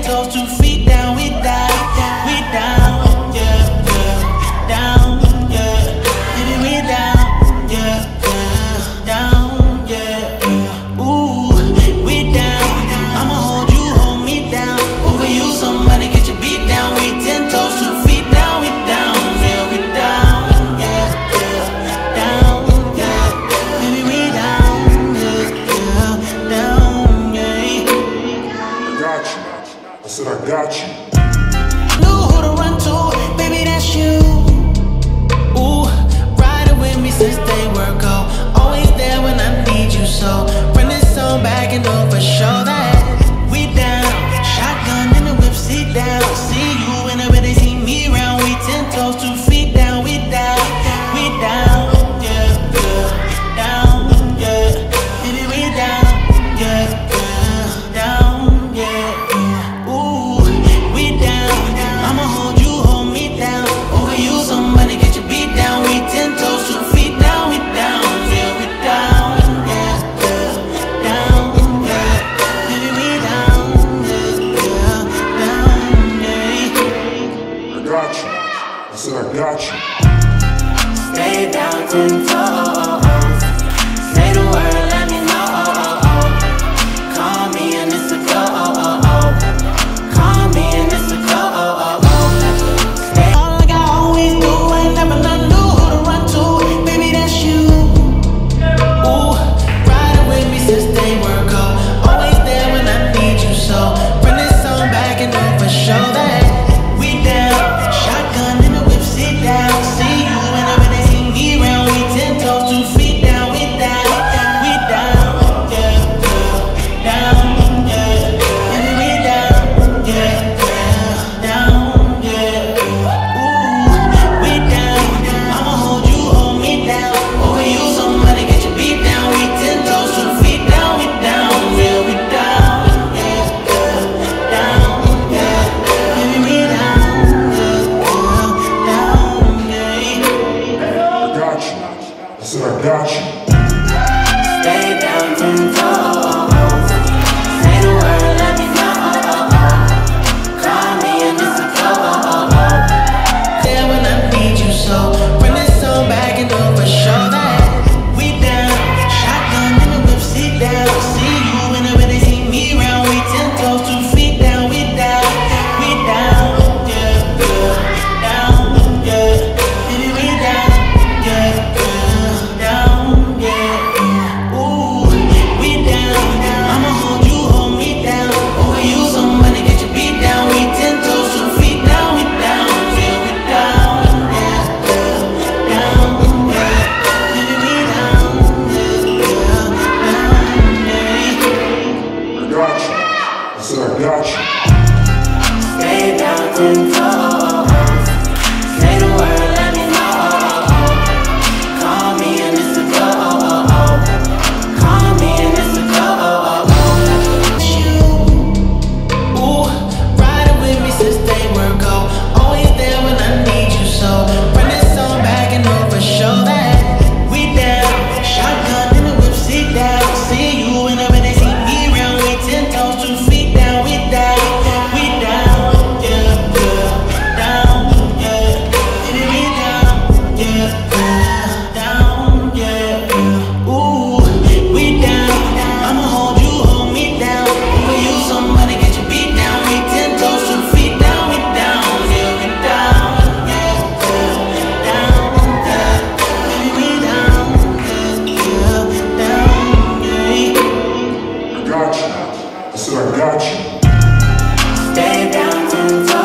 toes, 2 feet down, we down, yeah, yeah, down, yeah, baby, we down, yeah, yeah, down, yeah, ooh, we down. I'ma hold you, hold me down. Over you, somebody get your beat down. We 10 toes, 2 feet down, we down, yeah, we down, yeah, yeah, down, yeah, baby, we down, yeah, yeah, down, yeah. I got you. I said I got you. Know who to run to, baby, that's you. Ooh, riding with me since day were go. Always there when I need you, so bring this song back and know for sure that we down. Shotgun in the whip, sit down. See you whenever they see me round. We 10 toes, 2 feet down, we down, yeah, yeah, down, yeah, baby, we down, yeah, yeah, down, yeah, ooh, we down. I'ma hold you, hold me down. Over you, somebody get your beat down. We 10 toes, 2 feet down, we down, yeah, we down, yeah, yeah, down, yeah, baby, we down, yeah, yeah, down, yeah. I got you. I said I got you. Stay down 10 toes. Say the word, let me know. Call me and it's a go. Call me and it's a go. Stay all like I always do. Ain't never not knew who to run to. Baby, that's you. Ooh, riding with me since day were go. Always there when I need you, so bring this song back and know for sure that we down. Shotgun in the whip, sit down. See you whenever they see me round. We 10 toes, 2 feet down, we down, yeah, yeah, down, yeah, baby, we down, yeah, yeah, down, yeah, ooh, we down. I'ma hold you, hold me down. Over you, somebody get your beat down. We 10 toes, 2 feet down, we down, yeah, we down, yeah, yeah, down, yeah, baby, we down, yeah, down, yeah. I got you. I said I got you. Stay down 10 toes. Say the word, let me know. Call me and it's a go. There when I need you, so bring this song back and know for sure that we down. Shotgun in the whip, sit down. See you whenever they see me round. We 10 toes, 2 feet down, we down, yeah, yeah, down, yeah, baby, we down, yeah, yeah, down, yeah, ooh, we down. I'ma hold you, hold me down. Over you, somebody get your beat down. We 10 toes, 2 feet down, we down, yeah, we down, yeah, yeah, down, yeah, baby, we down, yeah, yeah, down, yeah. I got you. I said I got you. Stay down 10 toes. Say the word, let me know. Call me and it's a go. Call me and it's a go. You, ooh, riding with me since day were go. Always there when I need you, so bring this song back and know for sure that we down. Shotgun in the whip, sit down. See you whenever they see me round. We 10 toes, 2 feet down, we down, yeah, yeah, down, yeah, baby, we down, yeah, yeah, down, yeah, ooh, we down. I'ma hold you, hold me down. Over you, somebody get your beat down. We 10 toes, 2 feet down, we down, yeah, we down, yeah, yeah, down, yeah, baby, we down, yeah, yeah, down, yeah. I got you. I said I got you. Stay down 10 toes.